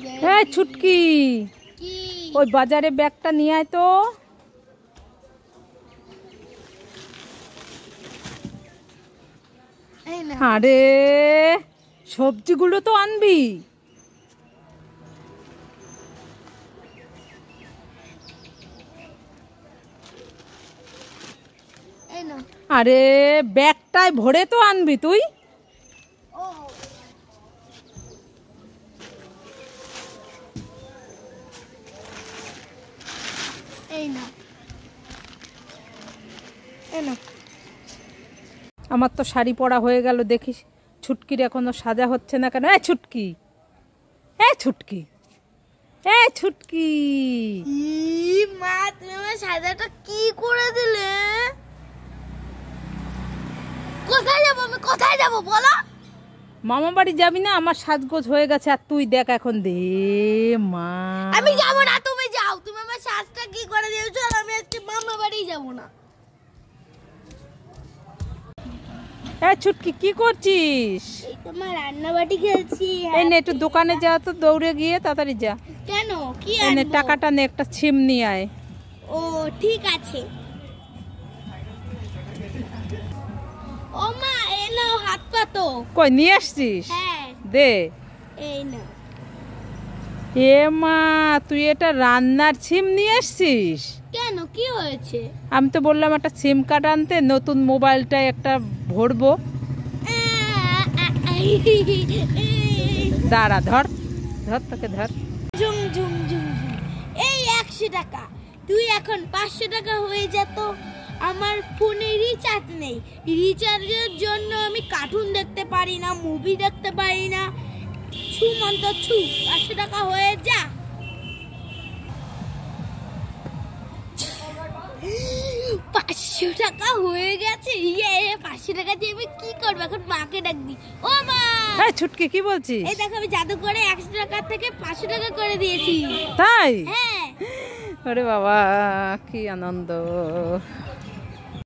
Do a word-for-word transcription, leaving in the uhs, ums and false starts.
এই ছুটকি, ওই বাজারে ব্যাগটা নিয়ে আয় তো। আরে সবজিগুলো তো আনবি। আরে ব্যাগটায় ভরে তো আনবি তুই। এই না, এই না। আমার তো শাড়ি পরা হয়ে গেল, দেখিস ছুটকির এখনো সাজা হচ্ছে না কেন? এ ছুটকি, এ ছুটকি, এ ছুটকি। মা, তুমি আমার সাজাটা কি করে দিলে? কোথায় যাবো আমি, কোথায় যাবো বলো? মামা বাড়ি যাবি না? আমার সাজগোজ হয়ে গেছে আর তুই দেখ এখন। দে মা, আমি যাবো না, তুমি যাও। তুমি আমার সাজটা কি করে দিয়েছো? আমি আজকে মামা বাড়ি যাবো না। এ ছুটকি, কি করছিস? এই তোমার রান্না বাটি খেলছি। এই নে একটু দোকানে যা তো, দৌড়ে গিয়ে তাড়াতাড়ি যা। কেন, কি এনে আনবো? টাকাটা নে, একটা ছিম নিয়ে আয়। ও ঠিক আছে। ও মা, এই নাও হাত পাতো। কই নিয়ে আসছিস? হ্যাঁ দে। এই না। এ মা, তুই এটা রান্নার ছিম নিয়ে আসছিস? কেন, কি হয়েছে? আমি তো বললাম একটা সিম কার্ড আনতে, নতুন মোবাইলটায় একটা ভরবো। দাঁড়া, ধর ধর, তোকে ধর। ঝুম ঝুম ঝুম ঝুম। এই একশো টাকা, তুই এখন পাঁচশো টাকা হয়ে যেত। আমার ফোনে রিচার্জ নেই, রিচার্জের জন্য আমি কার্টুন দেখতে পারি না, মুভি দেখতে পারি না। ছু মন্ত ছু, পাঁচশো টাকা হয়ে যা। পাঁচশো টাকা হয়ে গেছে। ইয়ে, পাঁচশো টাকা দিয়ে আমি কি করবো এখন? মাকে ডাক দি। ও মা, এই ছুটকি, কি বলছিস? এই দেখো, আমি জাদু করে একশো টাকা থেকে পাঁচশো টাকা করে দিয়েছি। তাই? হ্যাঁ। ওরে বাবা, কি আনন্দ।